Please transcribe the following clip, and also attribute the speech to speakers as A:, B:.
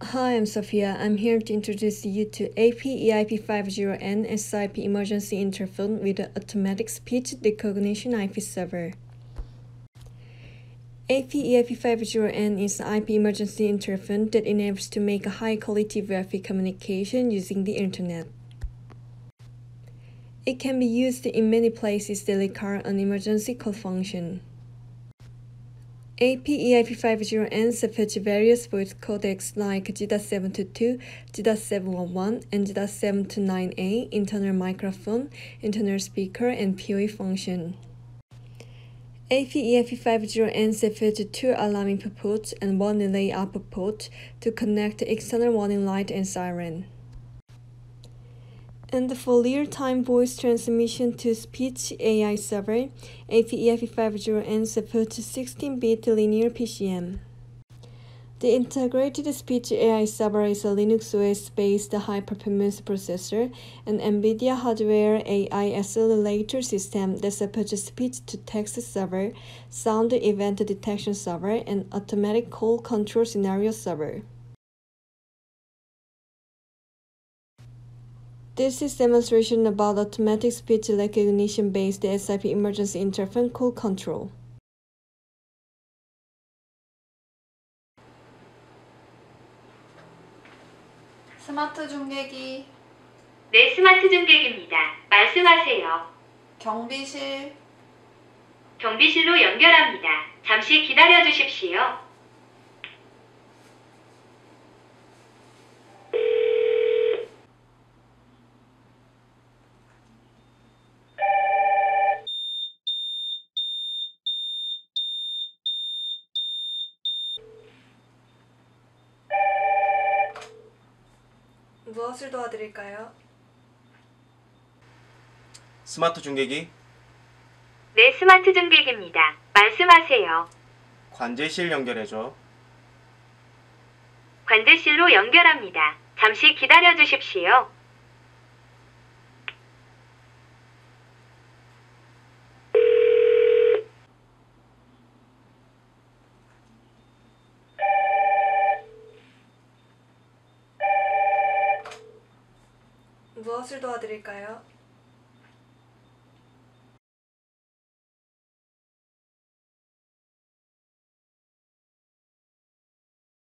A: Hi, I'm Sophia. I'm here to introduce you to AP-EIP50N SIP emergency interphone with an automatic speech recognition IP server. AP-EIP50N is an IP emergency interphone that enables to make a high-quality Wi-Fi communication using the internet. It can be used in many places that require an emergency call function. AP-EIP50N supports various voice codecs like G.722, G.711, and G.729A, internal microphone, internal speaker, and PoE function. AP-EIP50N supports 2 alarm input ports and 1 relay output port to connect the external warning light and siren. And for real-time voice transmission to speech AI server, AP-EIP50N supports 16-bit linear PCM. The integrated speech AI server is a Linux OS-based high-performance processor and NVIDIA hardware AI accelerator system that supports speech-to-text server, sound event detection server, and automatic call control scenario server. This is demonstration about automatic speech recognition-based SIP emergency interphone call control.
B: 스마트 중계기.
C: 네, 스마트 중계기입니다. 말씀하세요.
B: 경비실.
C: 경비실로 연결합니다. 잠시 기다려 주십시오.
A: 무엇을 도와드릴까요?
D: 스마트 중계기.
C: 네, 스마트 중계기입니다. 말씀하세요.
D: 관제실 연결해줘.
C: 관제실로 연결합니다. 잠시 기다려 주십시오.
A: 무엇을 도와드릴까요?